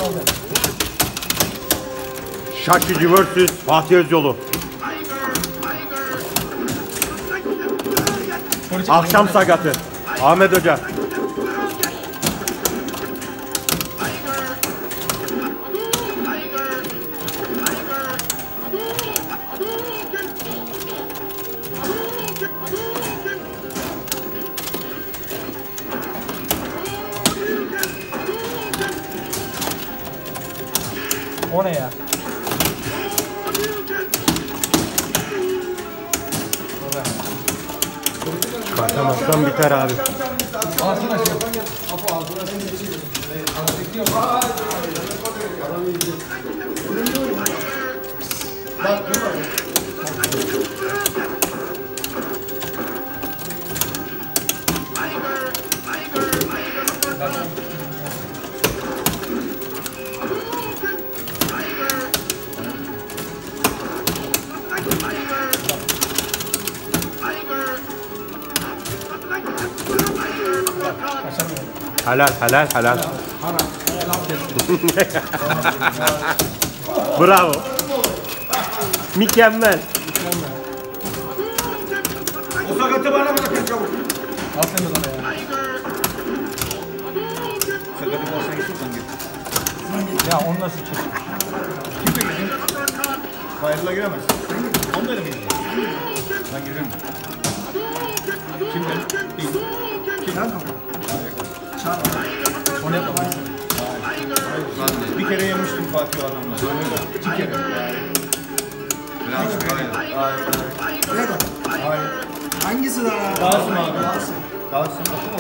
Şarkıcı vs. Fatih Özyolu. Akşam sakatı. Ahmet Hoca. O ne ya? Çıkartamazsan biter abi. Ağzını açıyor. Apo ağzını açıyor. Helal helal helal. Bravo. Mükemmel. O sakatı bana bırakın çabuk. Aferin sana ya. Sakatı olsa gitsin git. Ya onu nasıl çek? Kimse gidin. Bayırla giremez. Onu da mı gidin? Ben girerim. Kimden? Değil. Kimden? Onu yapamam. Bir kere yemiştim Fatih adamla. İki kere. Hayır. Hangisi daha? Dağılsın abi. Dağılsın.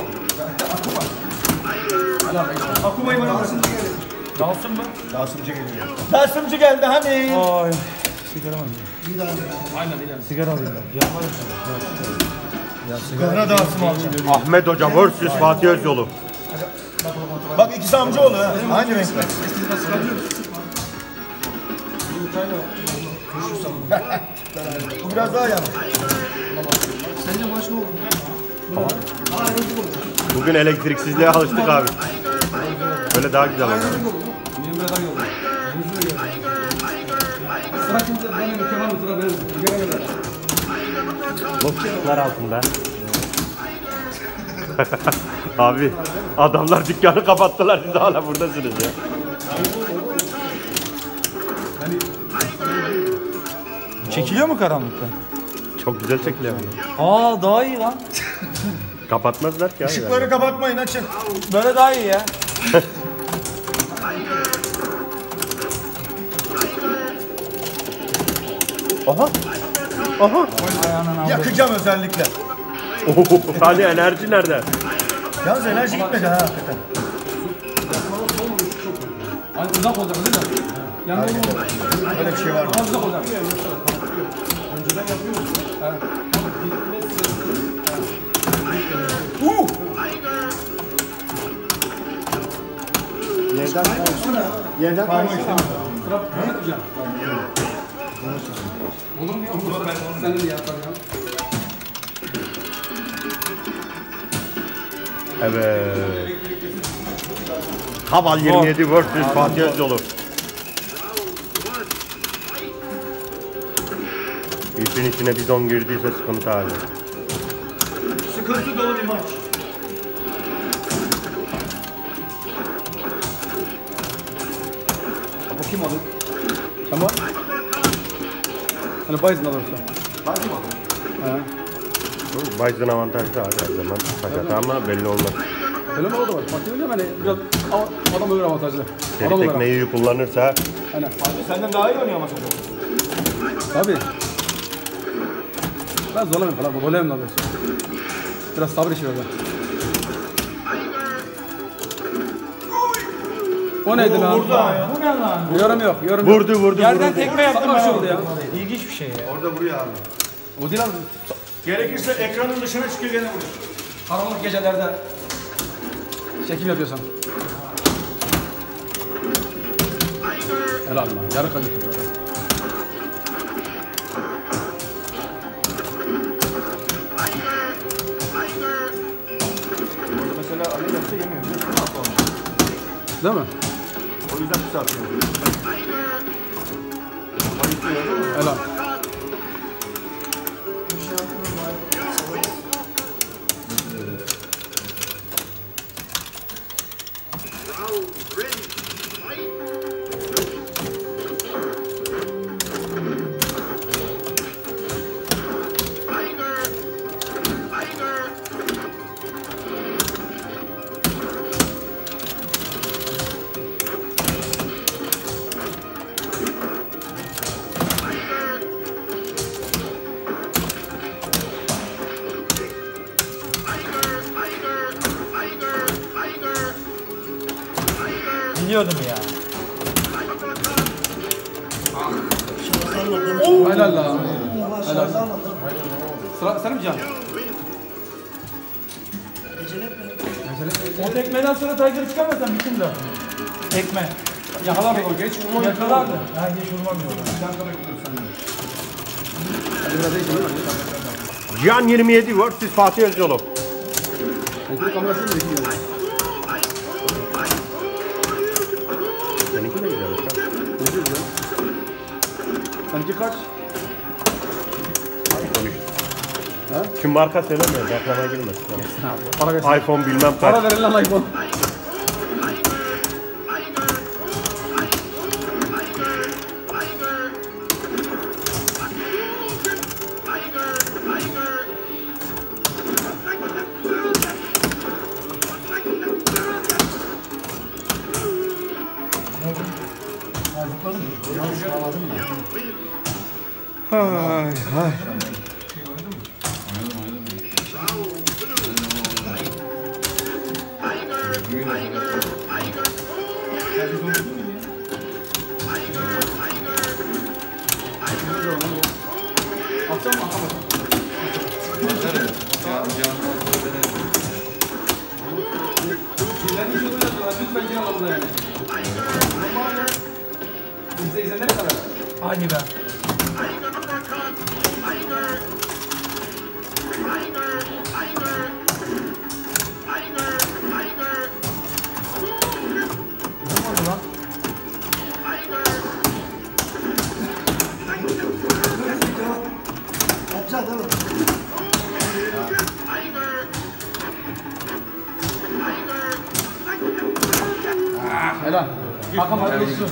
Akumayı bana bırakın. Dalsın mı? Dağılsımcı geliyor. Dağılsımcı geldi hani. Ay. Sigara mı? Bir daha. Aynen. Sigara alayım ben. Yapmadım sana. Kızına dağılsın alacağım. Ahmet Hoca vs. Fatih Özyolu. Bak ikisi amcaoğlu ha. Aynı renkler. Bu biraz daha yanık. Sence maç ne oldu? Aa ayrılık oldu. Bugün elektriksizliğe alıştık abi. Böyle daha güzel oldu. Benim biraz daha yolda. Sıra kimse benim Kemal sıra benim. Göre göre. Lokçuklar altında. Abi adamlar dükkanı kapattılar, siz hala buradasınız ya. Çekiliyor mu karanlıkta? Çok güzel çekiliyor. Aa daha iyi lan. Kapatmazlar ki abi. Işıkları kapatmayın açın. Böyle daha iyi ya. Aha. Aha. Yakacağım özellikle. Hani enerji nerede? Yalnız enerji gitmedi ha hakikaten. Hani uzak olacak değil mi? Yanında olacak. Öyle bir şey var mı? Uzak olacak. Yerden kayma işte. Sıra ne yapacağım? Olur mu? Olur. Sen de yapar ya. Evet. Kaval 27 vs. Fatih Özyolu. İşin içine bizon girdiyse sıkıntı abi. Sıkıntı dolu bir maç. Bu kim alır? Tamam. Hani Bayezid alırsa. Fatih mi? Bayezid'in avantajlı abi her zaman. Sakat ama belli olmaz. Öyle mi oldu var? Fatih biliyorum hani biraz adam öyle avantajlı. Tek Adam olarak. tekneyi kullanırsa Aynen. Fatih senden daha iyi oynuyor ama sen. Tabii. Ben zorlamayayım falan. Zorlayayım da böyle. Biraz sabır işi verdi. O neydi lan? Burada. Bu ne lan? Yorum yok. Yorum vurdu yok. vurdu Yerden vurdu. tekme yaptım ben oldu ya. İlginç bir şey ya. Orada vuruyor abi. O değil abi. Gerekirse ekranın dışına çıkıyor gene vurur. Karanlık gecelerde çekim yapıyorsan. Helal lan. Yarı kalite. Mesela Ali yapsa yemiyor. Değil mi? O yüzden Kaç atıyor? Helal. Biliyordum ya. Helal lan. Helal. Sıra sen mi Can? O tekmeden sonra Tiger'ı çıkarmasan bittim de. Tekme. Yakalar o geç. Yakalardı. Ha geç vurmam diyorlar. Hadi biraz değişelim. Can 27 vs Fatih Özyolu. Ekran kamerasını mı bekliyorsun? Seninki de güzelmiş ha. Seninki kaç? Konuş. Şu marka söylemiyorum. Reklama girmez. Para versin. iPhone bilmem kaç. Para verin lan iPhone. Lütfen gel alalım yani. İzle ne kadar? Hadi be. Helal. Hakan hadi geçsin.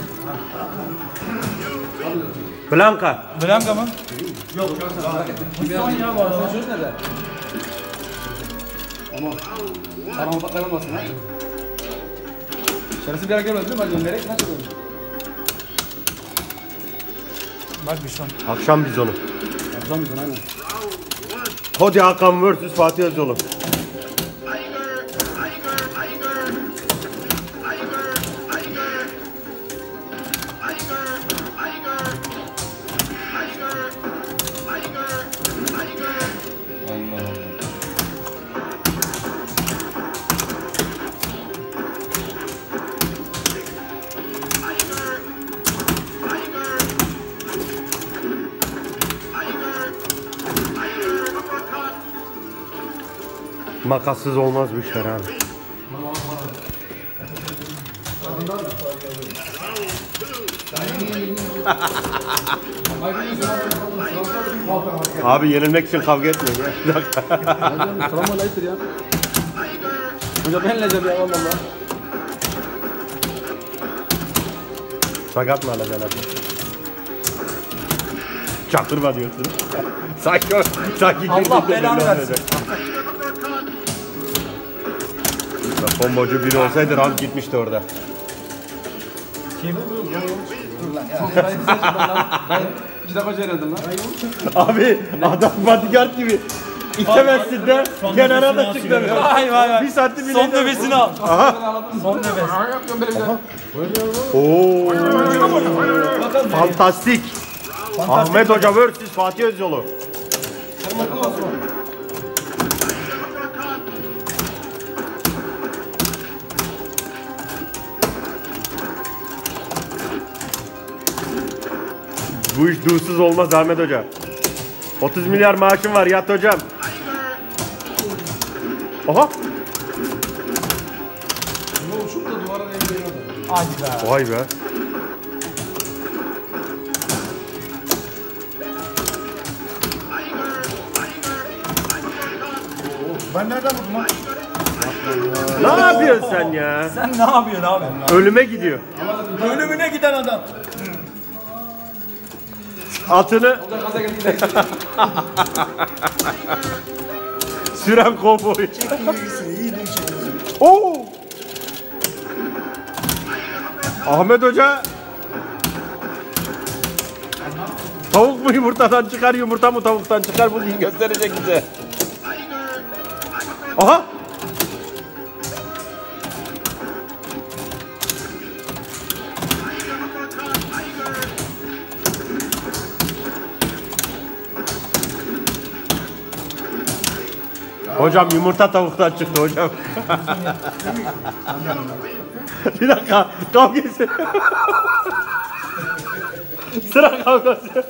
Blanka. Blanka mı? Son ya bu arada. Çocuk nerede? Aman. Paramı kaybolmasın ha. Şerefsiz bir yere gelmedi değil mi? Hadi nereye? Kaç oldu? Bak bir son. Akşam biz onu. Yapamıyorsun aynen. Hadi Hakan vs Fatih Özyolu. Makassız olmaz bu işler abi. Abi yenilmek için kavga etmeyin ya. Bir dakika. Selam aleyküm ya. Hocam ben lezzetli ya vallahi. Sakat mı alacaksın abi? Çaktırma diyorsun. sanki Allah belanı versin. Kombocu biri olsaydı rank gitmişti orada. Kim? İki defa çeyredin lan. Abi adam bodyguard gibi. İtemezsin de kenara da çık demiş. Vay vay vay. Bir santim bile Son değil. nefesini al. Son nefes. Yapıyorum böyle bir de. Oo. Fantastik. Ahmet Hoca vs Fatih Özyolu. Bu iş duysuz olmaz Ahmet Hoca. 30 milyar maaşım var yat hocam. Aha. Hadi be. Vay be. Ben nereden vurdum lan? Ne yapıyorsun sen ya? Sen ne yapıyorsun abi? Ölüme gidiyor. Ölümüne giden adam. Atını Gaza geldi. süren kovboy. İyi bir şey. Oo! Ahmet Hoca tavuk mu yumurtadan çıkar, yumurta mı tavuktan çıkar bugün gösterecek bize. Aha! Hocam yumurta tavuktan çıktı hocam. Bir dakika, kavgası. Sıra kavgası.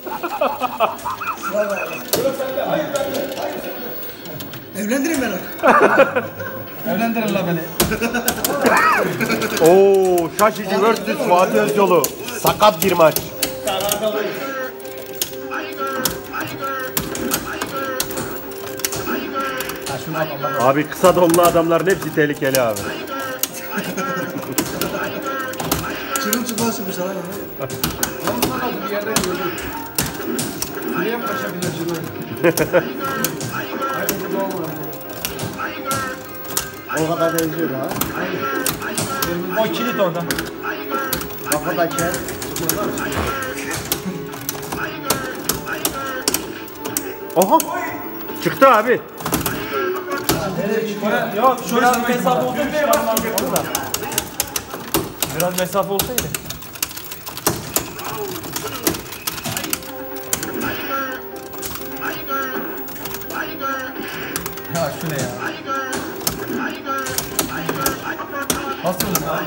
Evlendirin beni. Evlendirin la beni. Oo, Şaşici vs. Fatih Özyolu. Sakat bir maç. Abi kısa donlu adamların hepsi tehlikeli abi. Çırılçıplak çıkmışlar abi. Bir yerden gördüm. Niye paşa bilacını? O kadar benziyor ha. O kilit orada. Kafadaki. Oha! Çıktı abi. Yok biraz mesafe olsaydı çıkarmazdı orada. Biraz mesafe olsaydı. Ya şu ne ya? Nasıl mısın abi?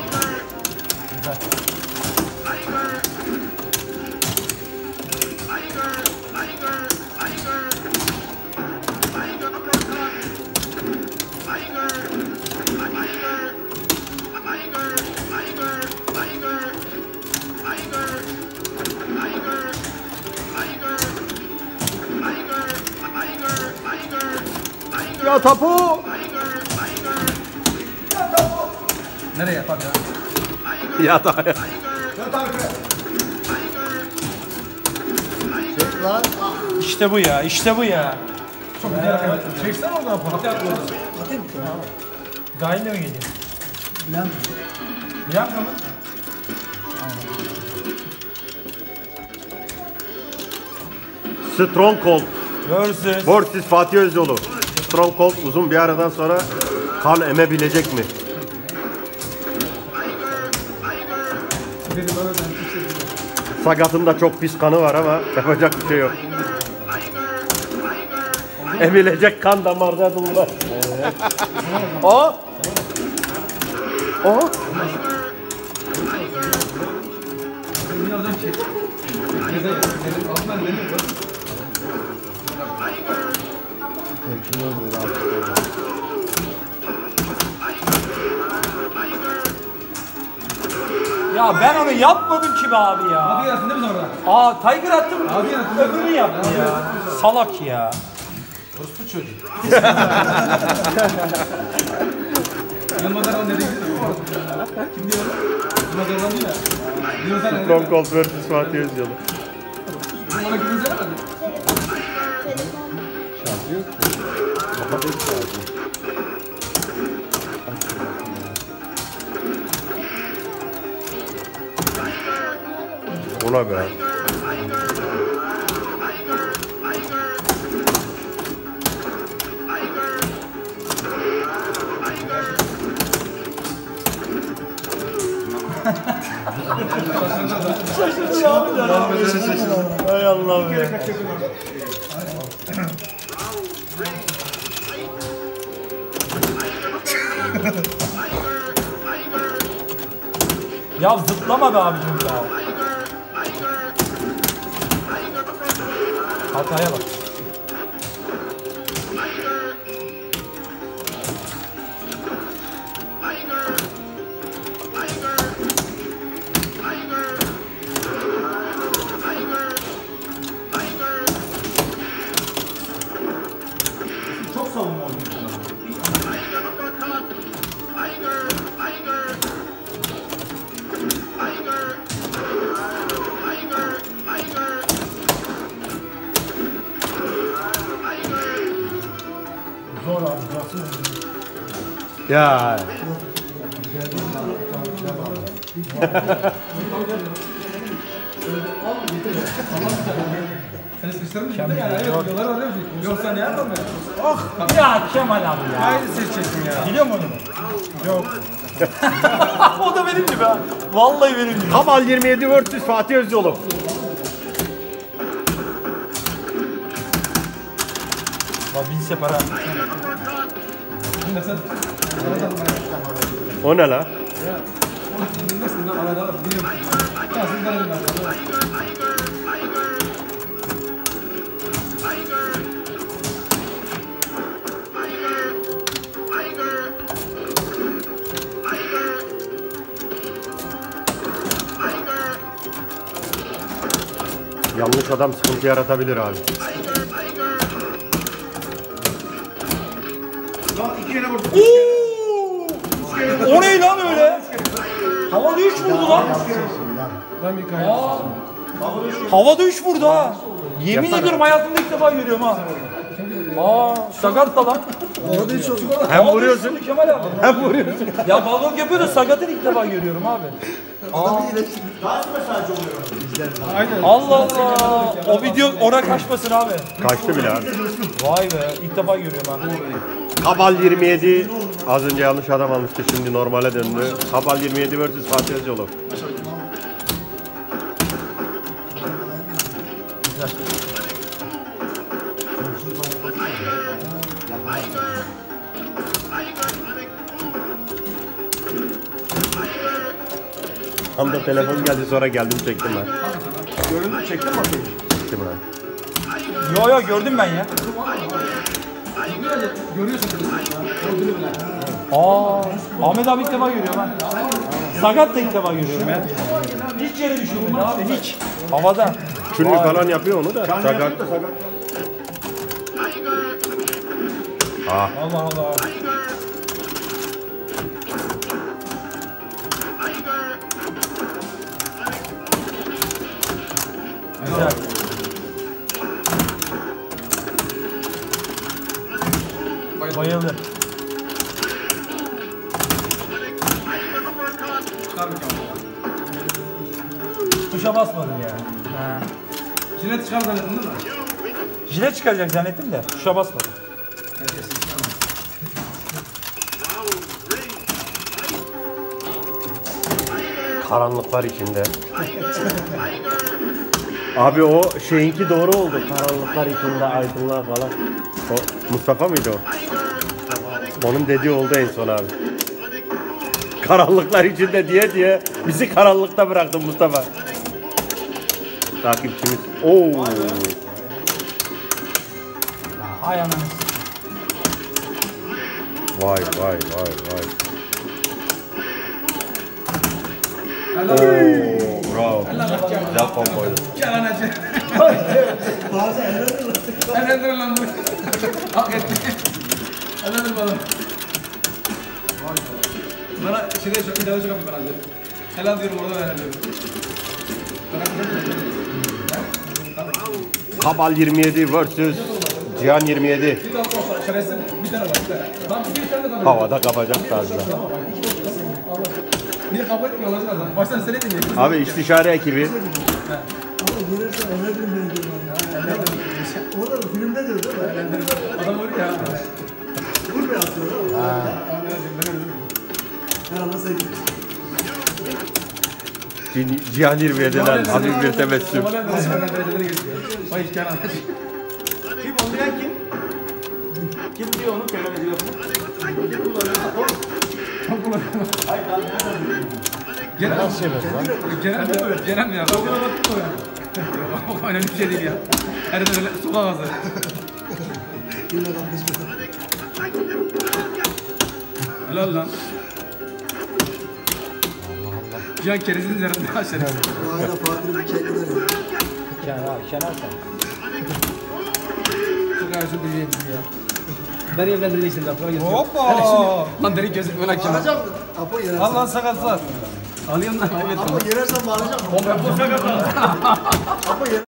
Ya tapu! Nereye yapar ya? Ya da Lan. İşte bu ya, işte bu ya. Çok güzel hareket ettin. Çeksene oradan Fatih abi. Atayım mı? Gayle mi geliyor? Bilen. Bianca mı? Stronghold Versus. vs. Fatih Özyolu. Stronghold uzun bir aradan sonra kan emebilecek mi? Dedim öyle ben kimse bilmiyor. Sakatında çok pis kanı var ama yapacak bir şey yok. Emilecek kan damarda bulunmaz. O. O. Dünyadan şey. Gezelim. Altından ne diyor? Ya ben onu yapmadım ki be abi ya. Abi yansın değil mi sonra? Aa Tiger attım. Abi yansın. Öbürünü yaptı ya. Salak ya. Orospu çocuğu. Yılmaz'dan dediğin gibi mi? Kim diyor? Yılmaz'dan değil mi? Yılmaz'dan ne? Stronghold vs. Fatih Özyolu. Bana gülümsene mi? Ona be. Hay Allah'ım ya. Ya zıplama be abicim ya. Hataya bak. Ya. Seni sıkıştırmış mı? Evet, videolar arıyor. Yoksa ne yapalım ya? Oh ya Kemal abi ya. Haydi seçeceksin ya. Biliyor musun onu? Yok. O da benim gibi ha. Vallahi benim gibi. Kabal 27 vs Fatih Özyolu. Bak binse para. Mesela. O ne la? Bilmesin lan arada biliyorum. Kalsın denedim ben. Yanlış adam sıkıntı yaratabilir abi. Lan 2 kere vurdum. O ne lan öyle? Havada 3 vurdu lan. Ben bir kaydım. Havada 3 vurdu ha. Yemin ediyorum hayatımda ilk defa görüyorum ha. Sakat da lan. Hem vuruyorsun Kemal abi. hem vuruyorsun. Ya balon yapıyor da sakatını ilk defa görüyorum abi. Aynen. Allah Allah. O video ona kaçmasın abi. Kaçtı bile abi. Vay be ilk defa görüyorum ha. Kabal 27 az önce yanlış adam almıştı, şimdi normale döndü. Kabal 27 vs Fatih Özyolu. Tam da telefon geldi, sonra geldim çektim ben. Göründü çektin mi bakayım? Çektim ben. Yo gördüm ben ya. Görüyorsun. Ödülü bile. Ahmet abi ilk defa görüyorum ha. Sakat da ilk defa görüyorum ya. Hiç yere düşürmedi abi hiç. Havada. Şunu falan yapıyor onu da. Sakat. Ah. Allah Allah. Güzel. Bayıldım. Çıkar bir kamera. Tuşa basmadım ya. Ha. Jilet çıkar zannettin değil mi? Jilet çıkaracak zannettim de tuşa basmadım. Karanlıklar içinde. Abi o şeyinki doğru oldu. Karanlıklar içinde aydınlar falan. O Mustafa mıydı o? Onun dediği oldu en son abi. Karanlıklar içinde diye bizi karanlıkta bıraktın Mustafa. Takipçimiz. Oo. Ay ananı. Vay. Helal. Oo, bravo. Güzel komboydu. Gel anacı. Elendir lan bu. Hak etti. Elendir bana. Bana şeyde çok idare çok yapıyor bana. Helal diyorum orada helal diyorum. Kabal 27 vs Cihan 27. Bir tane olsa şerefsiz bir tane var. Tamam bir tane de tamam. Havada kapacak tarzda. Niye kabul etmiyor olacak adam? Baştan söyledin ya. Abi istişare ekibi. O da filmde diyor değil mi? Adam vuruyor ya. Vurmuyor aslında. Ben nasıl Cihan 27'den hafif bir tebessüm. Vay hiç gel anacı. Kim oynayan kim? Kim diyor onu Kemal'e lafını? Kim kullanıyor? Hayır lan Genel nasıl Genel ya. O kadar baktın mı ya? O önemli bir şey değil ya. Her de öyle sokak ağzı. Helal lan. Cihan kerizin üzerinde aşağı. Bu arada Fatih'in bir kendine Kenar sen. Çok ağzı bir ya. Beni evlendireceksin lan. Hoppa. Lan derin gözük öyle kenar. Bağıracağım mı? Apo yenersen. Allah sakatlar. Alıyorum lan. Apo yenersen bağıracağım mı? Apo sakatlar. Apo yenersen.